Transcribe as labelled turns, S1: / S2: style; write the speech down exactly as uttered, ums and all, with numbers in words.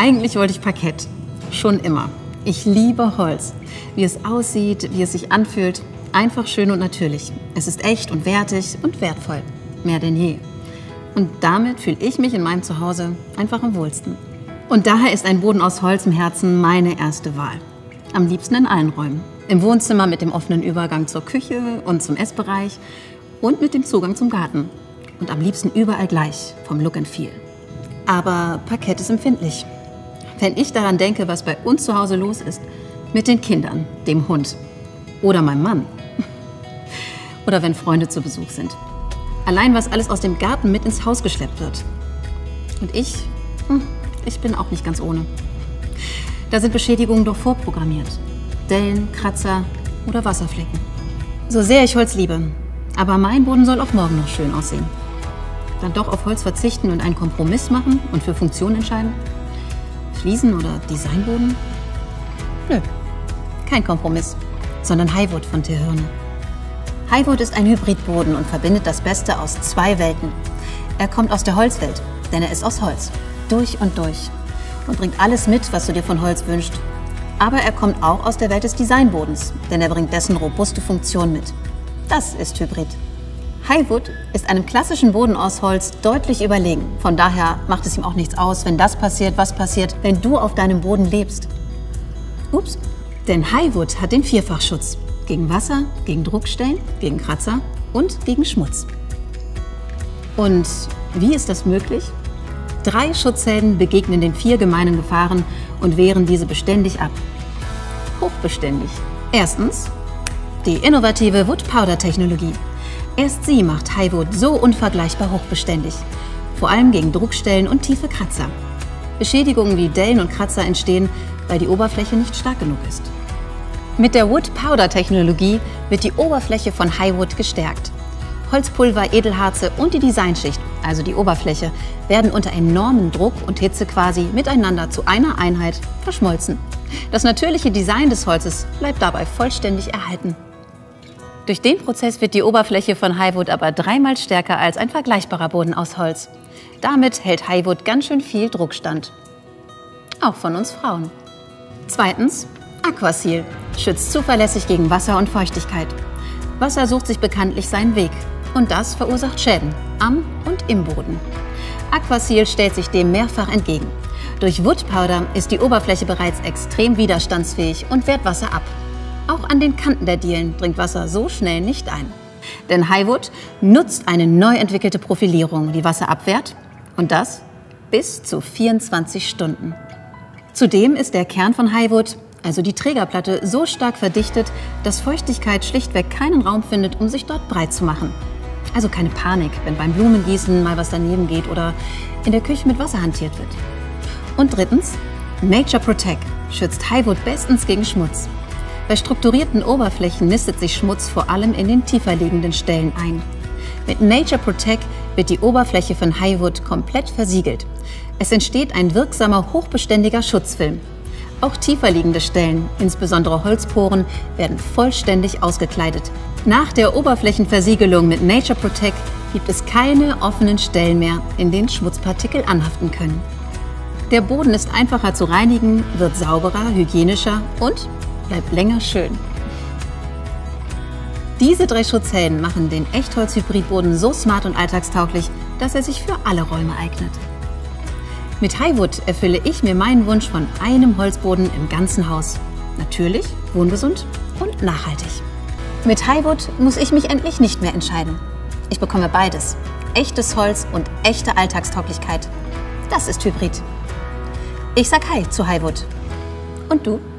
S1: Eigentlich wollte ich Parkett. Schon immer. Ich liebe Holz. Wie es aussieht, wie es sich anfühlt. Einfach schön und natürlich. Es ist echt und wertig und wertvoll. Mehr denn je. Und damit fühle ich mich in meinem Zuhause einfach am wohlsten. Und daher ist ein Boden aus Holz im Herzen meine erste Wahl. Am liebsten in allen Räumen. Im Wohnzimmer mit dem offenen Übergang zur Küche und zum Essbereich und mit dem Zugang zum Garten. Und am liebsten überall gleich, vom Look and Feel. Aber Parkett ist empfindlich. Wenn ich daran denke, was bei uns zu Hause los ist, mit den Kindern, dem Hund oder meinem Mann. Oder wenn Freunde zu Besuch sind. Allein, was alles aus dem Garten mit ins Haus geschleppt wird. Und ich, ich bin auch nicht ganz ohne. Da sind Beschädigungen doch vorprogrammiert. Dellen, Kratzer oder Wasserflecken. So sehr ich Holz liebe, aber mein Boden soll auch morgen noch schön aussehen. Dann doch auf Holz verzichten und einen Kompromiss machen und für Funktion entscheiden? Fliesen oder Designboden? Nö, kein Kompromiss, sondern Highwood von Tehirne. Highwood ist ein Hybridboden und verbindet das Beste aus zwei Welten. Er kommt aus der Holzwelt, denn er ist aus Holz, durch und durch und bringt alles mit, was du dir von Holz wünschst. Aber er kommt auch aus der Welt des Designbodens, denn er bringt dessen robuste Funktion mit. Das ist Hybrid. Highwood ist einem klassischen Boden aus Holz deutlich überlegen. Von daher macht es ihm auch nichts aus, wenn das passiert, was passiert, wenn du auf deinem Boden lebst. Ups. Denn Highwood hat den Vierfachschutz. Gegen Wasser, gegen Druckstellen, gegen Kratzer und gegen Schmutz. Und wie ist das möglich? Drei Schutzhelden begegnen den vier gemeinen Gefahren und wehren diese beständig ab. Hochbeständig. Erstens die innovative Wood-Powder-Technologie. Erst sie macht Highwood so unvergleichbar hochbeständig. Vor allem gegen Druckstellen und tiefe Kratzer. Beschädigungen wie Dellen und Kratzer entstehen, weil die Oberfläche nicht stark genug ist. Mit der Wood-Powder-Technologie wird die Oberfläche von Highwood gestärkt. Holzpulver, Edelharze und die Designschicht, also die Oberfläche, werden unter enormem Druck und Hitze quasi miteinander zu einer Einheit verschmolzen. Das natürliche Design des Holzes bleibt dabei vollständig erhalten. Durch den Prozess wird die Oberfläche von Highwood aber dreimal stärker als ein vergleichbarer Boden aus Holz. Damit hält Highwood ganz schön viel Druck stand. Auch von uns Frauen. Zweitens, Aquaseal schützt zuverlässig gegen Wasser und Feuchtigkeit. Wasser sucht sich bekanntlich seinen Weg und das verursacht Schäden am und im Boden. Aquaseal stellt sich dem mehrfach entgegen. Durch Wood Powder ist die Oberfläche bereits extrem widerstandsfähig und wehrt Wasser ab. Auch an den Kanten der Dielen dringt Wasser so schnell nicht ein. Denn Highwood nutzt eine neu entwickelte Profilierung, die Wasser abwehrt und das bis zu vierundzwanzig Stunden. Zudem ist der Kern von Highwood, also die Trägerplatte, so stark verdichtet, dass Feuchtigkeit schlichtweg keinen Raum findet, um sich dort breit zu machen. Also keine Panik, wenn beim Blumengießen mal was daneben geht oder in der Küche mit Wasser hantiert wird. Und drittens, Nature Protect schützt Highwood bestens gegen Schmutz. Bei strukturierten Oberflächen nistet sich Schmutz vor allem in den tiefer liegenden Stellen ein. Mit Nature Protect wird die Oberfläche von Highwood komplett versiegelt. Es entsteht ein wirksamer, hochbeständiger Schutzfilm. Auch tiefer liegende Stellen, insbesondere Holzporen, werden vollständig ausgekleidet. Nach der Oberflächenversiegelung mit Nature Protect gibt es keine offenen Stellen mehr, in denen Schmutzpartikel anhaften können. Der Boden ist einfacher zu reinigen, wird sauberer, hygienischer und bleibt länger schön. Diese drei Schutzhelden machen den Echtholz-Hybridboden so smart und alltagstauglich, dass er sich für alle Räume eignet. Mit Highwood erfülle ich mir meinen Wunsch von einem Holzboden im ganzen Haus. Natürlich, wohngesund und nachhaltig. Mit Highwood muss ich mich endlich nicht mehr entscheiden. Ich bekomme beides. Echtes Holz und echte Alltagstauglichkeit. Das ist Hybrid. Ich sag Hi zu Highwood. Und du?